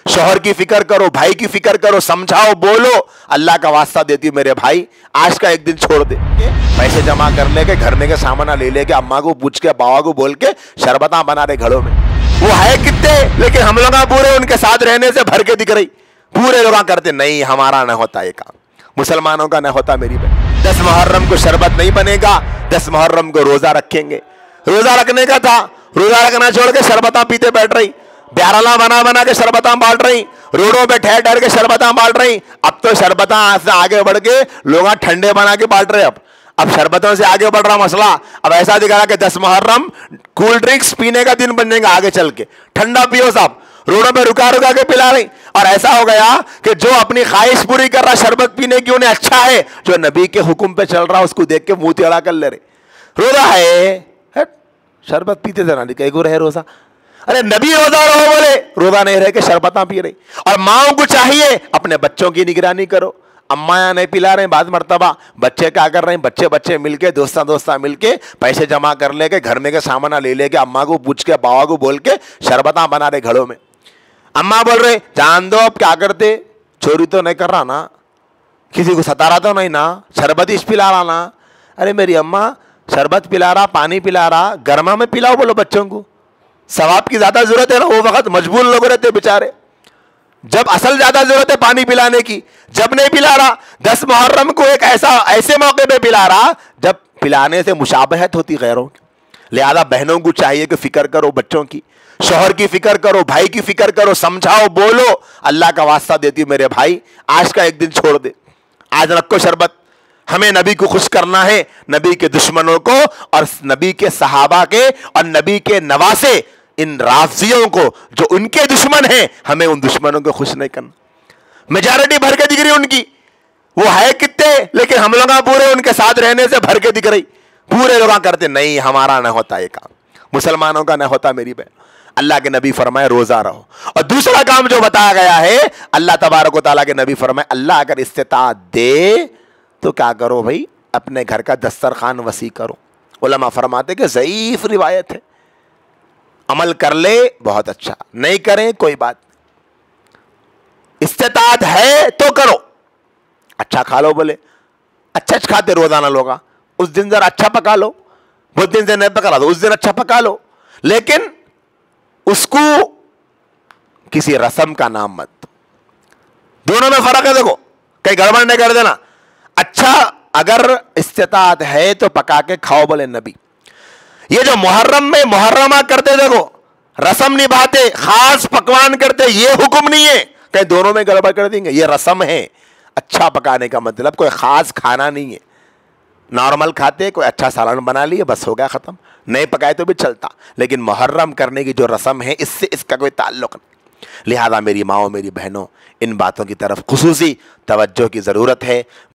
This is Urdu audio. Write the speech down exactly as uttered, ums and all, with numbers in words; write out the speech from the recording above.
شوہر کی فکر کرو, بھائی کی فکر کرو, سمجھاؤ, بولو. اللہ کا واسطہ دیتی ہوں میرے بھائی, آج کا ایک دن چھوڑ دے. پیسے جمع کر لے کے, گھر میں کے سامان لے لے کے, اماں کو پوچھ کے, باوا کو بول کے شربتاں بنا رہے گھروں میں. وہ ہے کتنے, لیکن ہم لوگ پورے ان کے ساتھ رہنے سے بھر کے دکھ رہی. پورے لوگ کرتے نہیں, ہمارا نہ ہوتا یہ کام, مسلمانوں کا نہ ہوتا. میری بہن, دس محرم کو شربت نہیں بنے گا, دس محرم کو روزہ رکھیں گے. روزہ رکھنے کا تھا, روزہ رکھنا چھوڑ کے شربتاں پیتے بیٹھ رہی, بیارلا بنا بنا کے شربتاں بانٹ رہی, روڈوں پہ ٹھہر ٹھہر کے شربتاں بانٹ رہی. اب تو شربتاں سے آگے بڑھ کے لوگ ٹھنڈے بنا کے بانٹ رہے. اب اب شربتوں سے آگے بڑھ رہا مسئلہ. اب ایسا دکھا رہا کہ دس محرم کول ڈرنکس پینے کا دن بن جائے گا آگے چل کے. ٹھنڈا پیو صاحب, روڈوں پہ رکا رکا کے پلا رہی. اور ایسا ہو گیا کہ جو اپنی خواہش پوری کر رہا شربت پینے کی انہیں اچھا ہے, جو نبی کے حکم پہ چل رہا اس کو دیکھ کے منہ ٹیڑھا کر لے رہے. روزہ ہے, شربت پیتے تھے نا, ایک رہے روزہ. ارے نبی روزہ رہو بولے, روزہ نہیں رہ کے شربتاں پی رہی. اور ماؤں کو چاہیے اپنے بچوں کی نگرانی کرو. اماں نہیں پلا رہے ہیں, بعض مرتبہ بچے کیا کر رہے ہیں, بچے بچے مل کے, دوستاں دوستاں مل کے پیسے جمع کر لے کے, گھر میں کے سامان لے لے کے, اماں کو پوچھ کے, باوا کو بول کے شربتاں بنا رہے گھروں میں. اماں بول رہے جان دو, اب کیا کرتے, چوری تو نہیں کر رہا نا, کسی کو ستا رہا تو نہیں نا, شربت ہی پلا رہا نا. ارے میری اماں شربت پلا رہا, پانی پلا رہا, گرما میں پلاؤ بولو بچوں کو. ثواب کی زیادہ ضرورت ہے نا, وہ وقت مجبور لوگ رہتے بیچارے. جب اصل زیادہ ضرورت ہے پانی پلانے کی, جب نہیں پلا رہا. دس محرم کو ایک ایسا ایسے موقع پہ پلا رہا جب پلانے سے مشابہت ہوتی غیروں کی. لہذا بہنوں کو چاہیے کہ فکر کرو بچوں کی, شوہر کی فکر کرو, بھائی کی فکر کرو, سمجھاؤ, بولو. اللہ کا واسطہ دیتی ہوں میرے بھائی, آج کا ایک دن چھوڑ دے. آج رکھو شربت. ہمیں نبی کو خوش کرنا ہے, نبی کے دشمنوں کو اور نبی کے صحابہ کے اور نبی کے نواسے ان رافضیوں کو جو ان کے دشمن ہیں, ہمیں ان دشمنوں کو خوش نہیں کرنا. میجارٹی بھر کے دکھ رہی ان کی, وہ ہے کتنے, لیکن ہم لوگ پورے ان کے ساتھ رہنے سے بھر کے دکھ رہی. پورے لوگ کرتے نہیں, ہمارا نہ ہوتا یہ کام, مسلمانوں کا نہ ہوتا. میری بہن, اللہ کے نبی فرمائے روزہ رہو. اور دوسرا کام جو بتایا گیا ہے, اللہ تبارک و تعالیٰ کے نبی فرمائے اللہ اگر استطاعت دے تو کیا کرو بھائی, اپنے گھر کا دسترخوان وسیع کرو. علماء فرماتے کہ ضعیف روایت ہے, عمل کر لے بہت اچھا, نہیں کریں کوئی بات. استطاعت ہے تو کرو. اچھا کھا لو بولے, اچھا کھاتے روزانہ لوگ, اس دن ذرا اچھا پکا لو, بہت دن سے نہیں پکا دو, اس دن اچھا پکا لو, لیکن اس کو کسی رسم کا نام مت. دونوں میں فرق ہے, دیکھو کہیں گڑبڑ نہیں کر دینا. اچھا اگر استطاعت ہے تو پکا کے کھاؤ بولے نبی. یہ جو محرم میں محرمہ کرتے, دیکھو رسم نبھاتے, خاص پکوان کرتے, یہ حکم نہیں ہے کہ دونوں میں گڑبڑ کر دیں گے, یہ رسم ہے. اچھا پکانے کا مطلب کوئی خاص کھانا نہیں ہے, نارمل کھاتے, کوئی اچھا سالن بنا لیے بس ہو گیا ختم, نہیں پکائے تو بھی چلتا. لیکن محرم کرنے کی جو رسم ہے اس سے اس کا کوئی تعلق نہیں. لہذا میری ماؤں, میری بہنوں, ان باتوں کی طرف خصوصی توجہ کی ضرورت ہے.